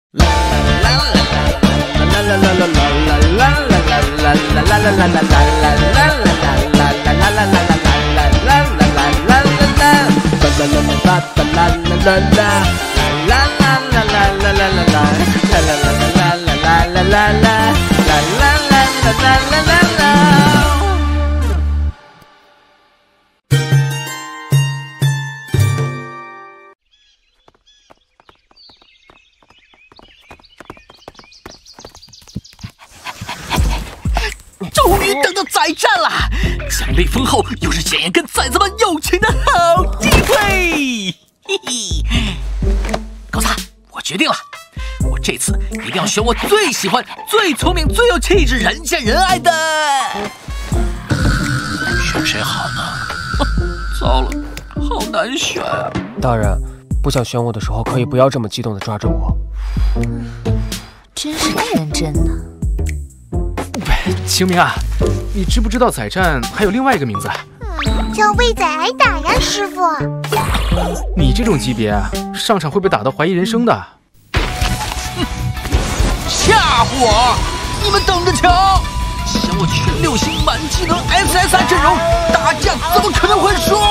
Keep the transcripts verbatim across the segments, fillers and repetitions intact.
终于等到宰战了！奖励丰厚，又是检验跟崽子们友情的好机会。嘿嘿，高萨，我决定了，我这次一定要选我最喜欢、最聪明、最有气质、人见人爱的。选谁好呢？糟了，好难选啊！ 大人，不想选我的时候，可以不要这么激动地抓着我。 真是天真呢。 清明啊，你知不知道宰战还有另外一个名字？ 嗯、叫魏宰挨打呀，师傅。 你这种级别，上场会被打到怀疑人生的。 吓唬我！你们等着瞧！想我全六星满技能 S S R 阵容，打架怎么可能会输？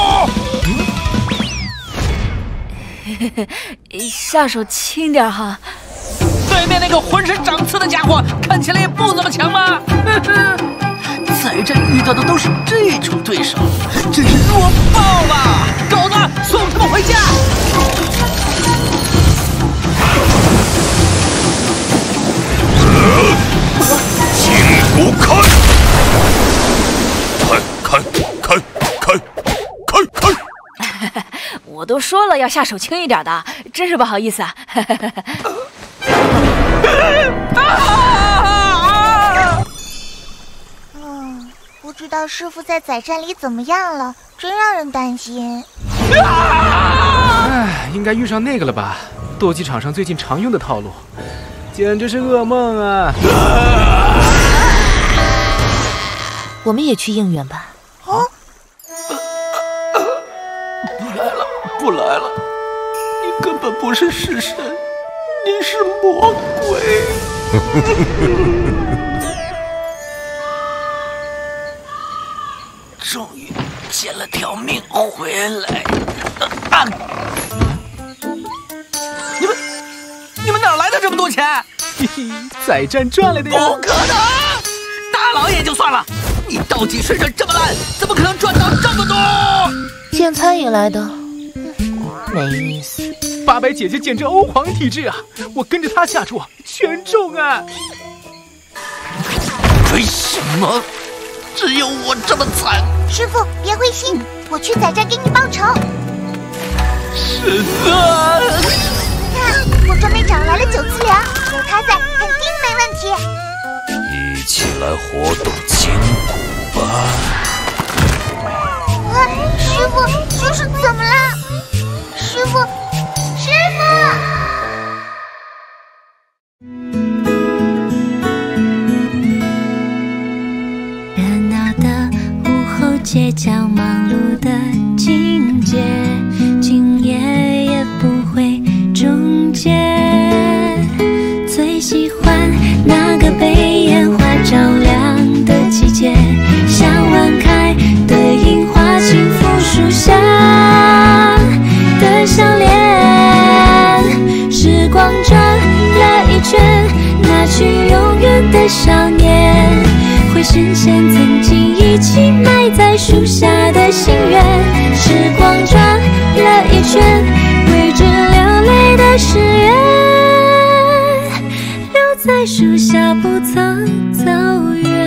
嗯、下手轻点哈。 对面那个浑身长刺的家伙，看起来也不怎么强嘛。宰战遇到的都是这种对手，真是弱爆了！狗子，送他们回家！ 请不看！看看看看看看！ 我都说了要下手轻一点的，真是不好意思啊。 嗯，不知道师傅在宰战里怎么样了，真让人担心。 唉，应该遇上那个了吧？斗技场上最近常用的套路，简直是噩梦啊！ 我们也去应援吧。 哦， 不来了，不来了！你根本不是式神。 你是魔鬼！终于捡了条命回来！啊！你们你们哪来的这么多钱？ 嘿嘿，宰战赚来的呀！ 不可能！大老爷就算了，你斗技水准这么烂，怎么可能赚到这么多？ 见餐饮来的，没意思。 八百姐姐简直欧皇体质啊！我跟着她下注，全中啊！ 为什么只有我这么惨？ 师傅别灰心，我去宰战给你报仇。 神啊！ 看，我专门找来了九次粮，有他在，肯定没问题。 一起来活动筋骨吧！ 啊，师傅，这是怎么了？师傅。 师傅， 热闹的午后街角，忙碌的境界，今夜也不会终结。最喜欢那个被烟花照亮的季节，像晚开的樱花轻抚树下的项链。 时光转了一圈，那群永远的少年，会实现曾经一起埋在树下的心愿。时光转了一圈，为之流泪的誓言，留在树下不曾走远。